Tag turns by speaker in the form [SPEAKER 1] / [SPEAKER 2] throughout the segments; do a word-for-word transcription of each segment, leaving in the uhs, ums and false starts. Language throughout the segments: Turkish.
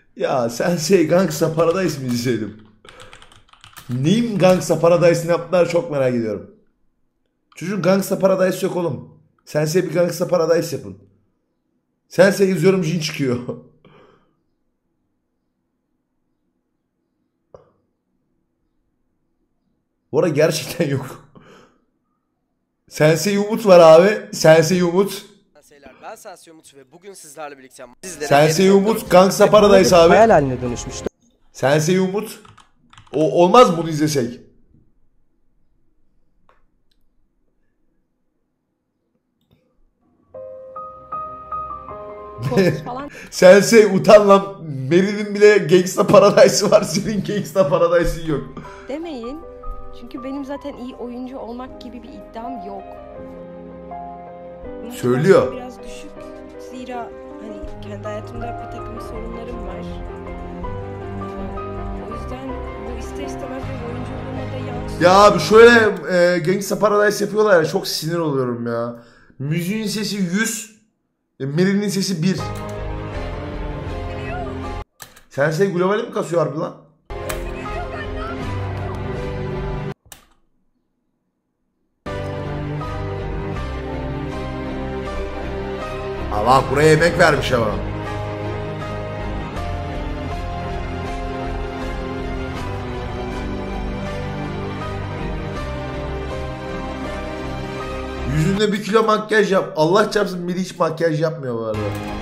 [SPEAKER 1] Ya sen şey Gangsta Paradise mi izleyelim? Neyim Gangsta Paradise'ını yaptılar çok merak ediyorum. Çocuğun Gangsta Paradise yok oğlum. Sense bir Gangsta Paradise yapın. Sense izliyorum Jin çıkıyor. Bu arada gerçekten yok. Sensei Umut var abi. Sensei Umut.
[SPEAKER 2] Ben Sensei Umut ve bugün sizlerle birlikte sizlere
[SPEAKER 1] Sensei Umut Gangsta Paradise abi.
[SPEAKER 3] Hayal haline dönüşmüştü.
[SPEAKER 1] Sensei Umut. O olmaz mı bunu izlesek? Sensei utan lan. Meri'nin bile Gangsta Paradise'ı var. Senin Gangsta Paradise'ın yok.
[SPEAKER 4] Demeyin. Çünkü benim zaten iyi oyuncu olmak gibi bir iddiam yok.
[SPEAKER 1] Söylüyor.
[SPEAKER 4] Biraz düşük. Zira hani kendi hayatımda bir takım sorunlarım var. O yüzden bu ister istemez bir oyunculuğuma da yansıyor.
[SPEAKER 1] Ya abi şöyle e, Gangsta Paradise yapıyorlar ya, çok sinir oluyorum ya. Müziğin sesi yüz, e, Meri'nin sesi bir. Sensei globali mi kasıyor harbi lan? Allah buraya emek vermiş ama. Yüzünde bir kilo makyaj yap. Allah çarpsın biri hiç makyaj yapmıyor bu arada.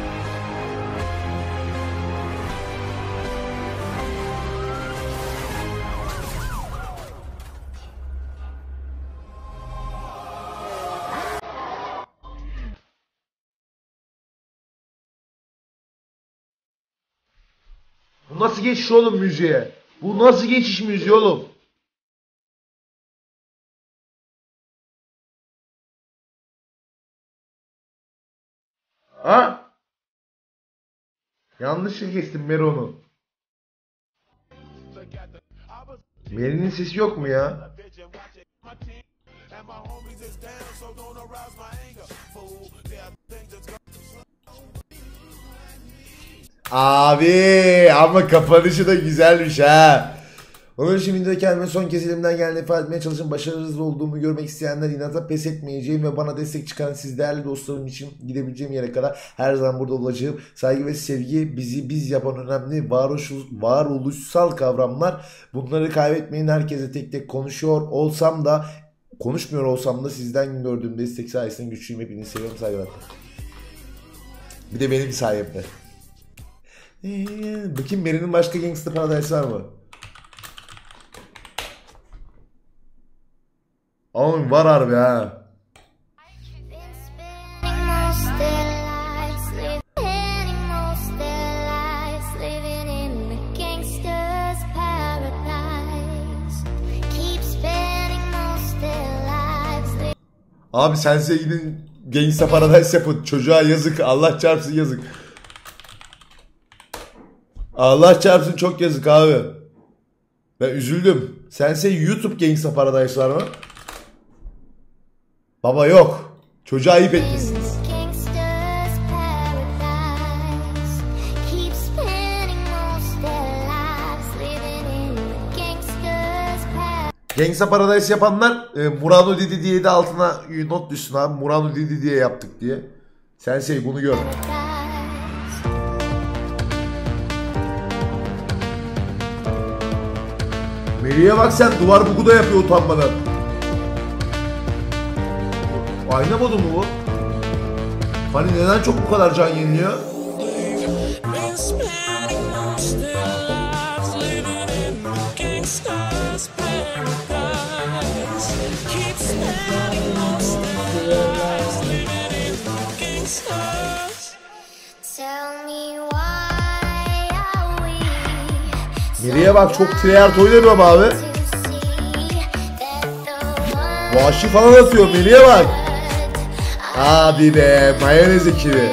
[SPEAKER 1] Bu nasıl geçiş oğlum müziğe? Bu nasıl geçiş müziği oğlum? Ha? Yanlış şey geçtim Meron'u. Meri'nin sesi yok mu ya? Abi ama kapanışı da güzelmiş ha. Onun için videoda kendime son kez elimden geleni ifade etmeye çalışın. Başarısız olduğumu görmek isteyenler inata pes etmeyeceğim ve bana destek çıkan siz değerli dostlarım için gidebileceğim yere kadar her zaman burada olacağım. Saygı ve sevgi bizi biz yapan önemli varoluş, varoluşsal kavramlar. Bunları kaybetmeyin. Herkese tek tek konuşuyor olsam da konuşmuyor olsam da sizden gördüğüm destek sayesinde güçlüyüm. Hepinizi seviyorum, saygılar. Bir de benim sayemde. Ee, bakayım Meri'nin başka Gangsta Paradise var mı? Oğlum var harbi ha. Abi Sensei gidin Gangsta Paradise yapın. Çocuğa yazık. Allah çarpsın yazık. Allah çarpsın çok yazık abi. Ben üzüldüm. Sensei YouTube Gangsta Paradise var mı? Baba yok. Çocuğa ayıp etmişsiniz. Gangsta Paradise yapanlar e, Murano Didi diye de altına not düşsün abi. Murano Didi diye yaptık diye. Sensei bunu gör. Meri'ye bak sen, duvar bugu da yapıyor utanmadan. Ayna modu mu bu? Hani neden çok bu kadar can yeniliyor? Meri'ye bak çok tryhard oynamıyorum abi. Vahşi falan atıyor, Meri'ye bak. Abi be, mayonez ekibi.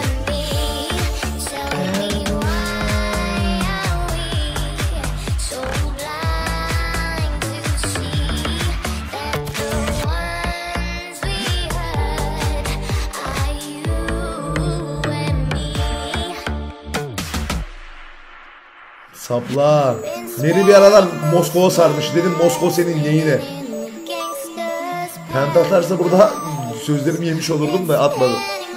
[SPEAKER 1] Sapla. Meri bir aralar Moskova sarmış. Dedim Moskova senin neyine? Penta atarsa burada sözlerimi yemiş olurdum da atmadı.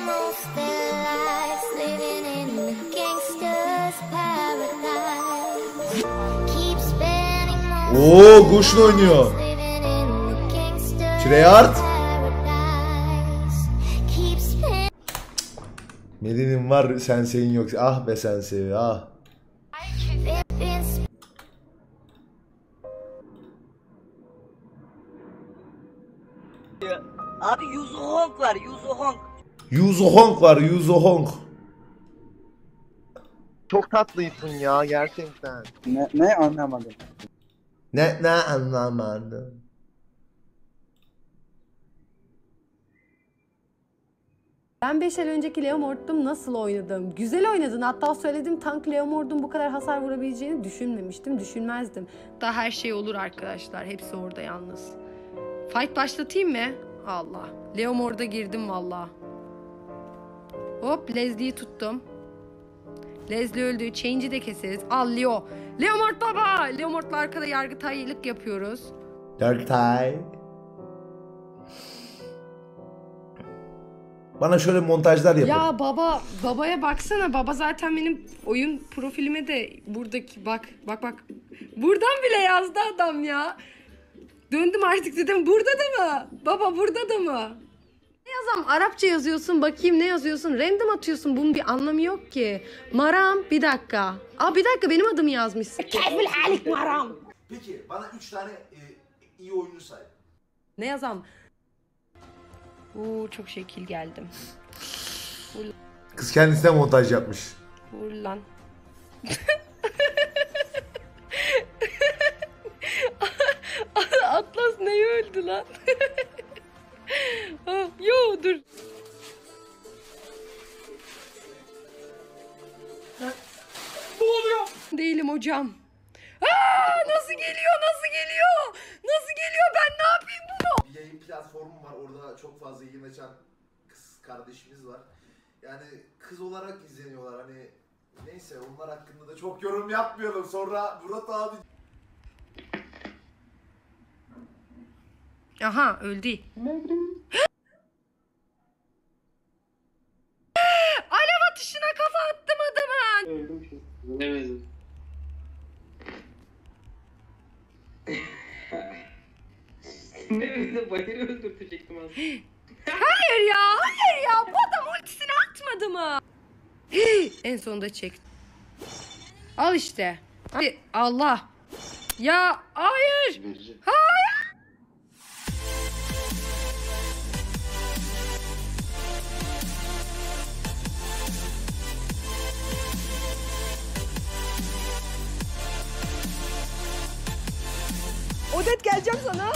[SPEAKER 1] Oo, Gush'la oynuyor. Treyarch. Meri'nin var, Sensei'in yok. Ah be Sensei, ah.
[SPEAKER 3] Abi Yuzu Hong var, Yuzu Hong.
[SPEAKER 1] Yuzu Hong var, Yuzu Hong.
[SPEAKER 5] Çok tatlıysın ya gerçekten.
[SPEAKER 6] Ne, ne anlamadım.
[SPEAKER 1] Ne ne anlamadım.
[SPEAKER 7] Ben beş el önceki Leomord'um nasıl oynadım? Güzel oynadın. Hatta söyledim, tank Leomord'un bu kadar hasar vurabileceğini düşünmemiştim, düşünmezdim. Daha her şey olur arkadaşlar. Hepsi orada yalnız. Fight başlatayım mı? Allah. Leomord'a girdim valla. Hop, Leslie'yi tuttum. Leslie öldü. Change'i de keseriz. Al Leo. Leomord baba! Leomord'la arkada yargıtaylık yapıyoruz.
[SPEAKER 1] Yargıtay. Bana şöyle montajlar yapın.
[SPEAKER 7] Ya baba, babaya baksana. Baba zaten benim oyun profilime de buradaki bak, bak bak. Buradan bile yazdı adam ya. Döndüm artık dedim, burada da mı? Baba burada da mı? Ne yazam? Arapça yazıyorsun, bakayım ne yazıyorsun? Random atıyorsun, bunun bir anlamı yok ki. Maram, bir dakika. Aa bir dakika, benim adımı yazmışsın. Keyfül halik Maram.
[SPEAKER 1] Peki bana üç tane e, iyi oyuncu say.
[SPEAKER 7] Ne yazam? Uuu çok şekil geldim.
[SPEAKER 1] Kız kendisine montaj yapmış.
[SPEAKER 7] Vur lan. Atlas neyi öldü lan? Yo dur. Ne oluyor? Değilim hocam. Aa, nasıl geliyor? Nasıl geliyor? Nasıl geliyor? Ben ne yapayım bunu?
[SPEAKER 1] Bir yayın platformu var. Orada çok fazla yayın açan kız kardeşimiz var. Yani kız olarak izleniyorlar. Hani neyse, onlar hakkında da çok yorum yapmayalım. Sonra Murat abi...
[SPEAKER 7] Aha öldü. Alev atışına kafa attım adamın.
[SPEAKER 6] Öldüm şu. Ölemedim.
[SPEAKER 8] Ne öyle bayırı öldürtecektim aslında.
[SPEAKER 7] Hayır ya, hayır ya. Bu adam ultisini atmadı mı? En sonunda çekti. Al işte. Hadi Allah. Ya hayır. Hayır. Odet geleceğim sana.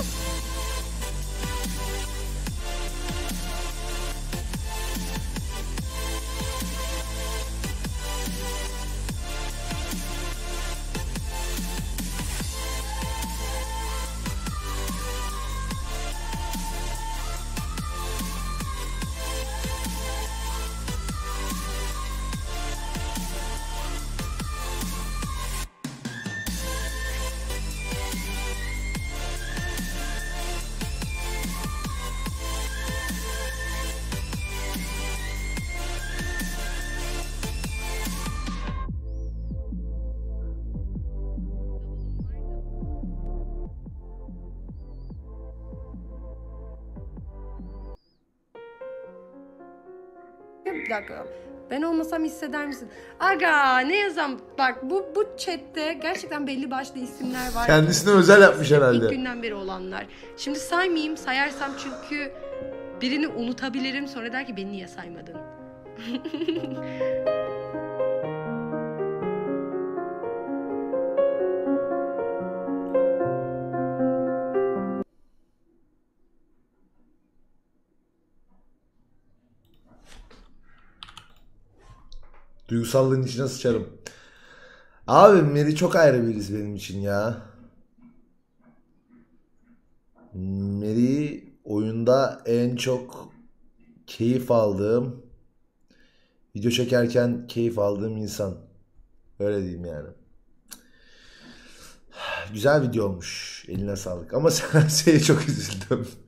[SPEAKER 7] Bir dakika. Ben olmasam hisseder misin? Aga ne yazam? Bak bu bu chatte gerçekten belli başlı isimler var.
[SPEAKER 1] Kendisine özel yapmış herhalde.
[SPEAKER 7] İlk günden beri olanlar. Şimdi saymayayım. Sayarsam çünkü birini unutabilirim. Sonra der ki beni niye saymadın?
[SPEAKER 1] Duygusallığın içine sıçarım. Abi Meri çok ayrı birisi benim için ya. Meri oyunda en çok keyif aldığım, video çekerken keyif aldığım insan. Öyle diyeyim yani. güzel video olmuş. Eline sağlık. Ama sen şeye çok üzüldüm.